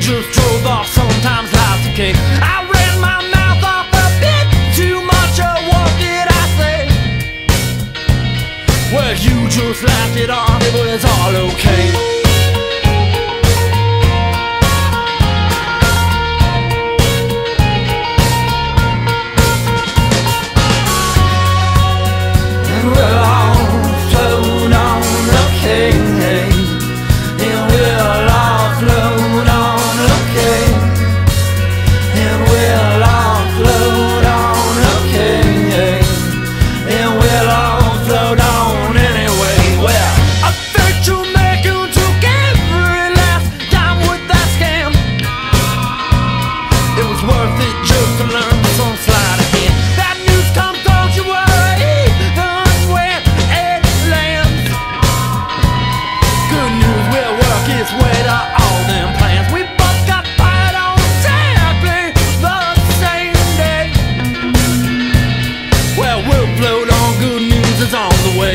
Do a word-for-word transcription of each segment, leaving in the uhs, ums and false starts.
just drove off, sometimes life's a cake. I ran my mouth off a bit too much, or what did I say? Well, you just laughed it off, it was all okay. On the way.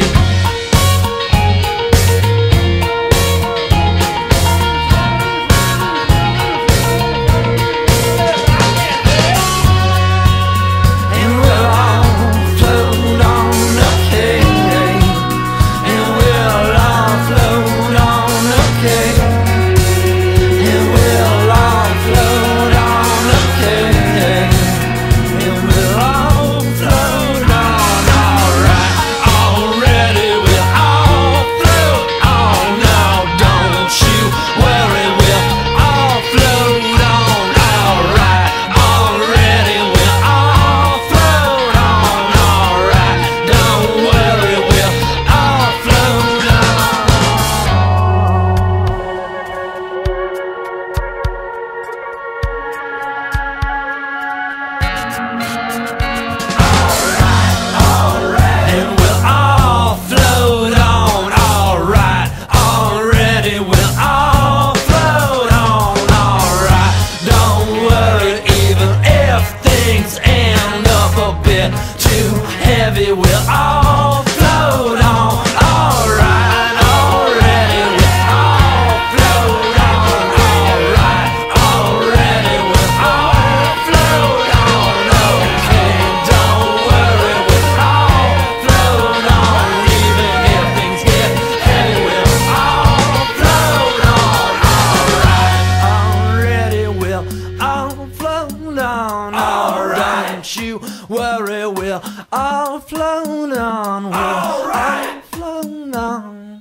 Heavy, we'll all float on, alright, already, we'll all float on, alright, already, we'll all float on, okay, don't worry, we'll all float on, even if things get heavy, we'll all float on, alright, already, we'll all float on, alright, don't you worry, we'll all float on, we'll all float on.